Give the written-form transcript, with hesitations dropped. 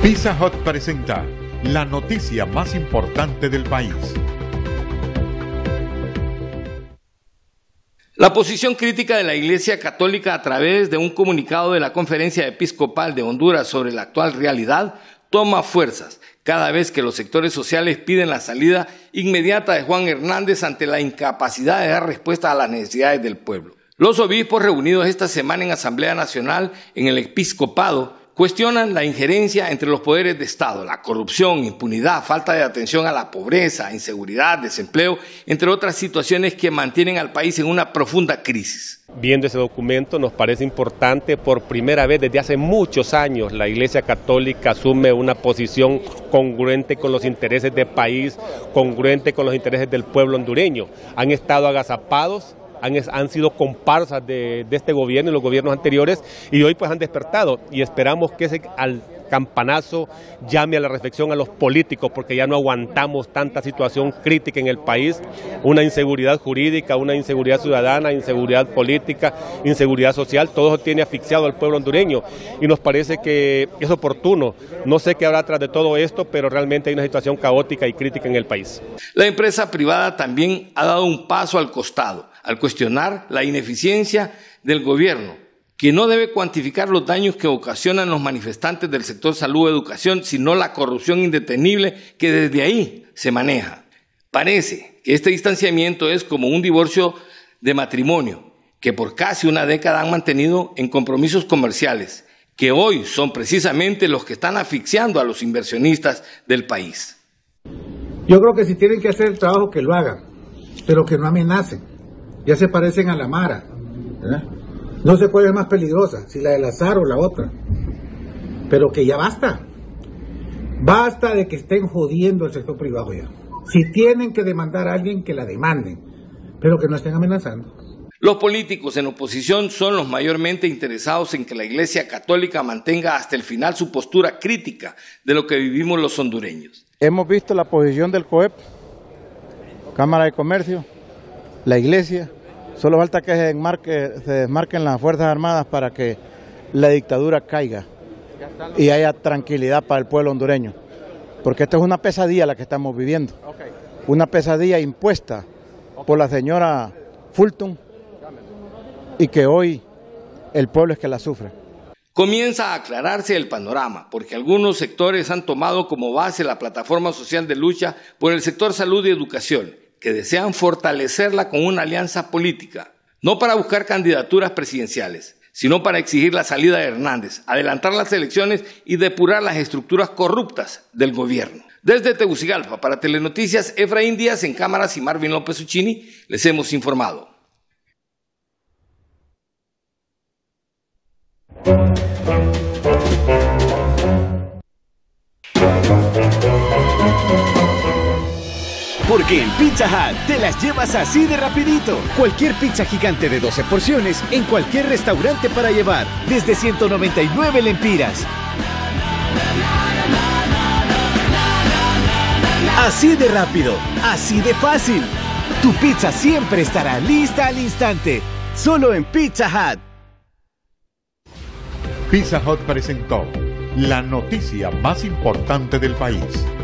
Pizza Hut presenta la noticia más importante del país. La posición crítica de la Iglesia Católica a través de un comunicado de la Conferencia Episcopal de Honduras sobre la actual realidad toma fuerzas cada vez que los sectores sociales piden la salida inmediata de Juan Hernández ante la incapacidad de dar respuesta a las necesidades del pueblo. Los obispos reunidos esta semana en Asamblea Nacional en el Episcopado cuestionan la injerencia entre los poderes de Estado, la corrupción, impunidad, falta de atención a la pobreza, inseguridad, desempleo, entre otras situaciones que mantienen al país en una profunda crisis. Viendo ese documento nos parece importante, por primera vez desde hace muchos años la Iglesia Católica asume una posición congruente con los intereses del país, congruente con los intereses del pueblo hondureño. Han estado agazapados, han sido comparsas de este gobierno y los gobiernos anteriores, y hoy pues han despertado, y esperamos que ese al campanazo llame a la reflexión a los políticos, porque ya no aguantamos tanta situación crítica en el país, una inseguridad jurídica, una inseguridad ciudadana, inseguridad política, inseguridad social, todo eso tiene asfixiado al pueblo hondureño, y nos parece que es oportuno. No sé qué habrá atrás de todo esto, pero realmente hay una situación caótica y crítica en el país. La empresa privada también ha dado un paso al costado, al cuestionar la ineficiencia del gobierno, que no debe cuantificar los daños que ocasionan los manifestantes del sector salud y educación, sino la corrupción indetenible que desde ahí se maneja. Parece que este distanciamiento es como un divorcio de matrimonio, que por casi una década han mantenido en compromisos comerciales, que hoy son precisamente los que están asfixiando a los inversionistas del país. Yo creo que si tienen que hacer el trabajo, que lo hagan, pero que no amenacen. Ya se parecen a la Mara, ¿verdad? No sé cuál es más peligrosa, si la del azar o la otra. Pero que ya basta. Basta de que estén jodiendo el sector privado ya. Si tienen que demandar a alguien, que la demanden, pero que no estén amenazando. Los políticos en oposición son los mayormente interesados en que la Iglesia Católica mantenga hasta el final su postura crítica de lo que vivimos los hondureños. Hemos visto la posición del COEP, Cámara de Comercio, la Iglesia. Solo falta que se desmarquen las Fuerzas Armadas para que la dictadura caiga y haya tranquilidad para el pueblo hondureño. Porque esta es una pesadilla la que estamos viviendo. Una pesadilla impuesta por la señora Fulton y que hoy el pueblo es que la sufre. Comienza a aclararse el panorama, porque algunos sectores han tomado como base la plataforma social de lucha por el sector salud y educación, que desean fortalecerla con una alianza política, no para buscar candidaturas presidenciales, sino para exigir la salida de Hernández, adelantar las elecciones y depurar las estructuras corruptas del gobierno. Desde Tegucigalpa, para Telenoticias, Efraín Díaz en cámaras y Marvin López Uccini, les hemos informado. Porque en Pizza Hut te las llevas así de rapidito. Cualquier pizza gigante de 12 porciones en cualquier restaurante para llevar, desde 199 lempiras. Así de rápido, así de fácil. Tu pizza siempre estará lista al instante, solo en Pizza Hut. Pizza Hut presentó la noticia más importante del país.